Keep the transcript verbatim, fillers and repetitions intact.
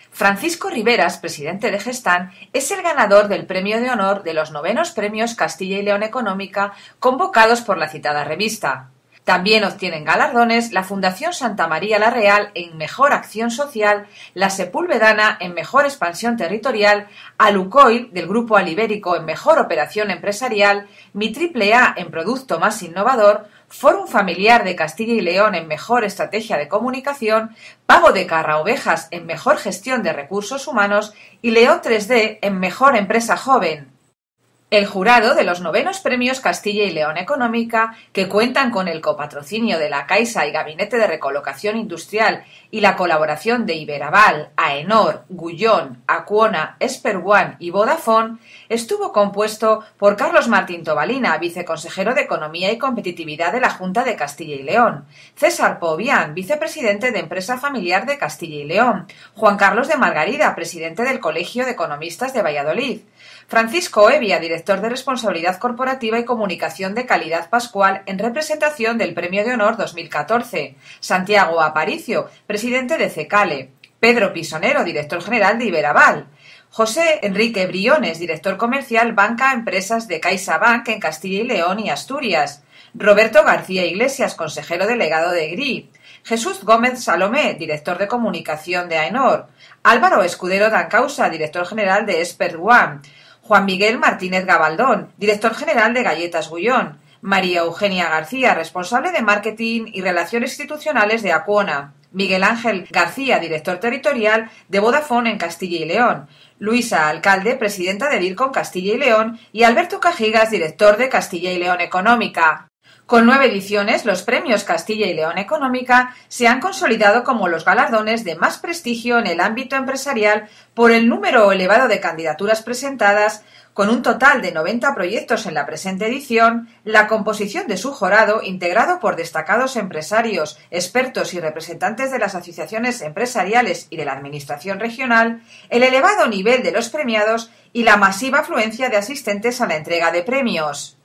Francisco Riveras, presidente de Gestamp, es el ganador del premio de honor de los novenos premios Castilla y León Económica convocados por la citada revista. También obtienen galardones la Fundación Santa María la Real en Mejor Acción Social, la Sepúlvedana en Mejor Expansión Territorial, Alucoil del Grupo Alibérico en Mejor Operación Empresarial, Mi Triple A en Producto Más Innovador, Fórum Familiar de Castilla y León en Mejor Estrategia de Comunicación, Pago de Carra Ovejas en Mejor Gestión de Recursos Humanos y León tres D en Mejor Empresa Joven. El jurado de los novenos premios Castilla y León Económica, que cuentan con el copatrocinio de la Caixa y Gabinete de Recolocación Industrial y la colaboración de Iberaval, Aenor, Gullón, Acuona, Esperone y Vodafone, estuvo compuesto por Carlos Martín Tobalina, viceconsejero de Economía y Competitividad de la Junta de Castilla y León, César Povián, vicepresidente de Empresa Familiar de Castilla y León, Juan Carlos de Margarida, presidente del Colegio de Economistas de Valladolid, Francisco Evia, director de Responsabilidad Corporativa y Comunicación de Calidad Pascual en representación del Premio de Honor dos mil catorce, Santiago Aparicio, presidente de Cecale, Pedro Pisonero, director general de Iberaval, José Enrique Briones, director comercial Banca Empresas de CaixaBank en Castilla y León y Asturias, Roberto García Iglesias, consejero delegado de E G R I, Jesús Gómez Salomé, director de comunicación de Aenor, Álvaro Escudero Dancausa, director general de Esperone, Juan Miguel Martínez Gabaldón, director general de Galletas Gullón, María Eugenia García, responsable de Marketing y Relaciones Institucionales de Acuona, Miguel Ángel García, director territorial de Vodafone en Castilla y León, Luisa Alcalde, presidenta de DIRCOM Castilla y León, y Alberto Cajigas, director de Castilla y León Económica. Con nueve ediciones, los premios Castilla y León Económica se han consolidado como los galardones de más prestigio en el ámbito empresarial por el número elevado de candidaturas presentadas, con un total de noventa proyectos en la presente edición, la composición de su jurado, integrado por destacados empresarios, expertos y representantes de las asociaciones empresariales y de la Administración regional, el elevado nivel de los premiados y la masiva afluencia de asistentes a la entrega de premios.